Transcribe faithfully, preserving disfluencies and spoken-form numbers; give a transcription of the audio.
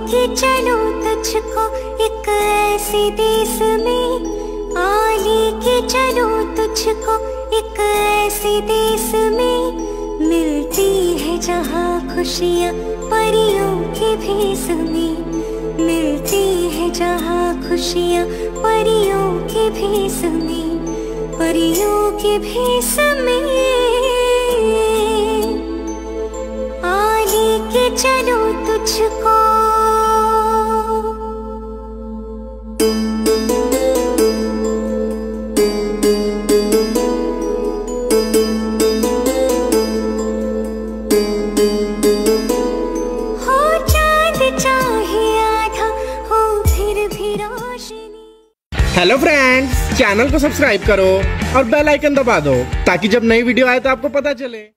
लेके चलो तुझको एक ऐसे देश में, आ लेके चलो तुझको एक ऐसे देश में, मिलती है जहाँ खुशियाँ परियों के भेष में, मिलती है जहाँ खुशियाँ परियों के भेष में, परियों के भेष में। आ लेके चलो तुझको। हेलो फ्रेंड्स, चैनल को सब्सक्राइब करो और बेल आइकन दबा दो ताकि जब नई वीडियो आए तो आपको पता चले।